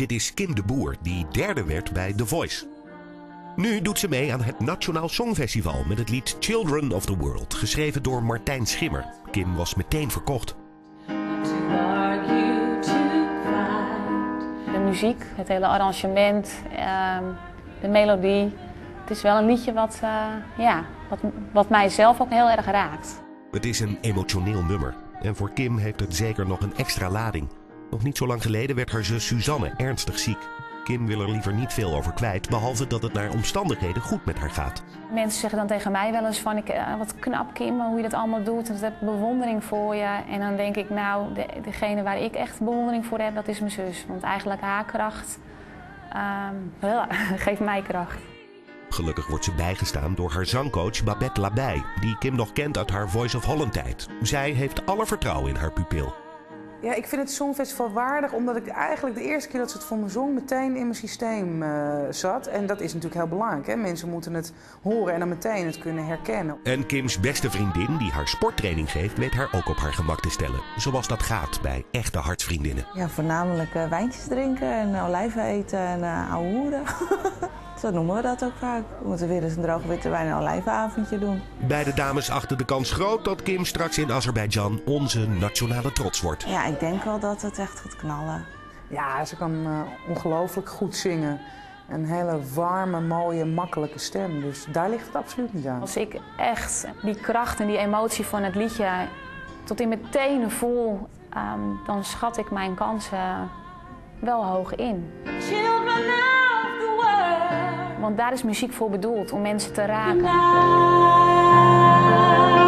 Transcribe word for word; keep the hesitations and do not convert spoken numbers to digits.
Dit is Kim de Boer, die derde werd bij The Voice. Nu doet ze mee aan het Nationaal Songfestival met het lied Children of the World, geschreven door Martijn Schimmer. Kim was meteen verkocht. De muziek, het hele arrangement, de melodie. Het is wel een liedje wat, uh, ja, wat, wat mij zelf ook heel erg raakt. Het is een emotioneel nummer. En voor Kim heeft het zeker nog een extra lading. Nog niet zo lang geleden werd haar zus Suzanne ernstig ziek. Kim wil er liever niet veel over kwijt, behalve dat het naar omstandigheden goed met haar gaat. Mensen zeggen dan tegen mij wel eens van, ik, uh, wat knap Kim, hoe je dat allemaal doet. En ik heb bewondering voor je. En dan denk ik, nou, de, degene waar ik echt bewondering voor heb, dat is mijn zus. Want eigenlijk haar kracht uh, geeft mij kracht. Gelukkig wordt ze bijgestaan door haar zangcoach Babette Labij, die Kim nog kent uit haar Voice of Holland tijd. Zij heeft alle vertrouwen in haar pupil. Ja, ik vind het Songfestival waardig, omdat ik eigenlijk de eerste keer dat ze het voor me zong meteen in mijn systeem uh, zat. En dat is natuurlijk heel belangrijk, hè? Mensen moeten het horen en dan meteen het kunnen herkennen. En Kims beste vriendin, die haar sporttraining geeft, weet haar ook op haar gemak te stellen. Zoals dat gaat bij echte hartsvriendinnen. Ja, voornamelijk uh, wijntjes drinken en olijven eten en uh, ouwe hoeren. Zo noemen we dat ook vaak. We moeten weer eens een droge witte wijn en olijvenavondje doen. Beide dames achten de kans groot dat Kim straks in Azerbeidzjan onze nationale trots wordt. Ja, ik denk wel dat het echt gaat knallen. Ja, ze kan uh, ongelooflijk goed zingen. Een hele warme, mooie, makkelijke stem. Dus daar ligt het absoluut niet aan. Als ik echt die kracht en die emotie van het liedje tot in mijn tenen voel, um, dan schat ik mijn kansen wel hoog in. Want daar is muziek voor bedoeld, om mensen te raken.